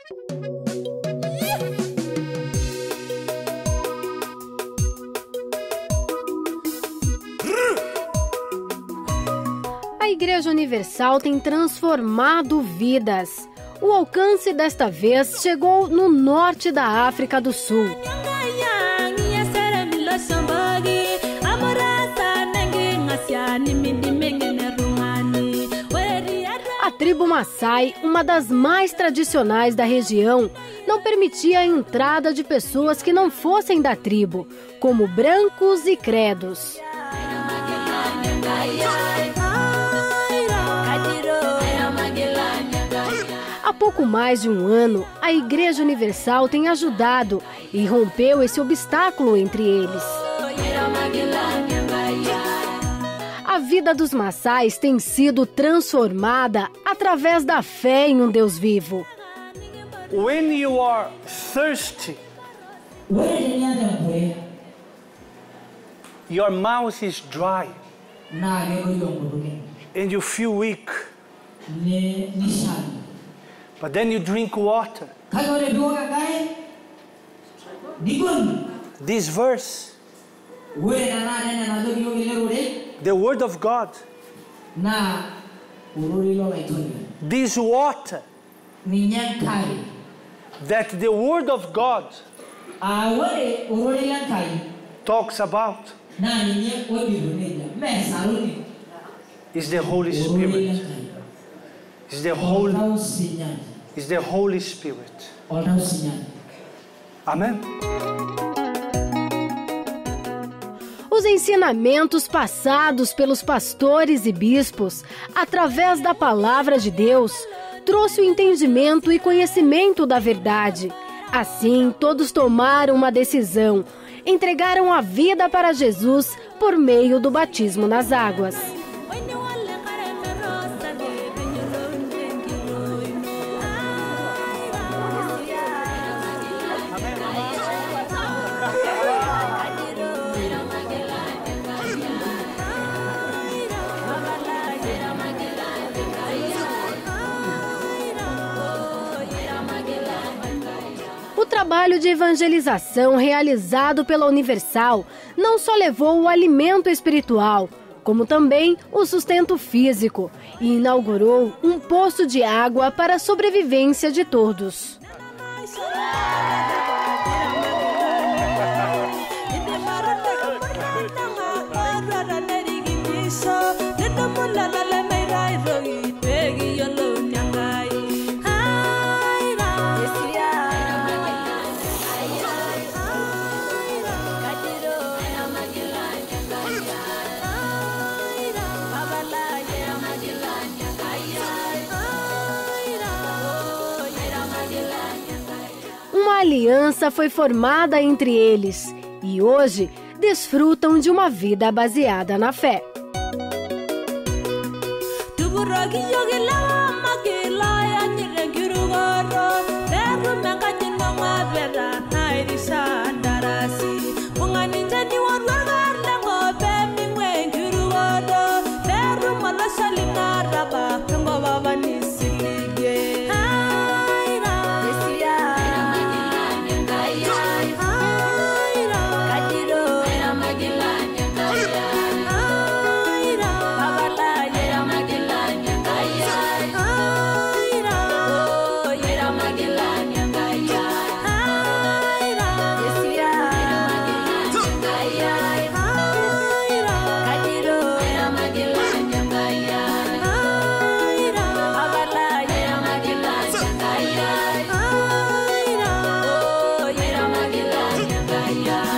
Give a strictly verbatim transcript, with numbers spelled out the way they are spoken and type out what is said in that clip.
A Igreja Universal tem transformado vidas. O alcance desta vez chegou no norte da África do Sul. A tribo Maasai, uma das mais tradicionais da região, não permitia a entrada de pessoas que não fossem da tribo, como brancos e credos. Há pouco mais de um ano, a Igreja Universal tem ajudado e rompeu esse obstáculo entre eles. A vida dos Maasais tem sido transformada através da fé em um Deus vivo. When you are thirsty, your mouth is dry, and you feel weak. But then you drink water. This verse, the word of God, this water that the word of God talks about is the Holy Spirit. Is the Holy, is the Holy Spirit. Amém? Os ensinamentos passados pelos pastores e bispos, através da palavra de Deus, trouxe o entendimento e conhecimento da verdade. Assim, todos tomaram uma decisão, entregaram a vida para Jesus por meio do batismo nas águas. O trabalho de evangelização realizado pela Universal não só levou o alimento espiritual, como também o sustento físico, e inaugurou um poço de água para a sobrevivência de todos. Uma aliança foi formada entre eles e hoje desfrutam de uma vida baseada na fé. Yeah.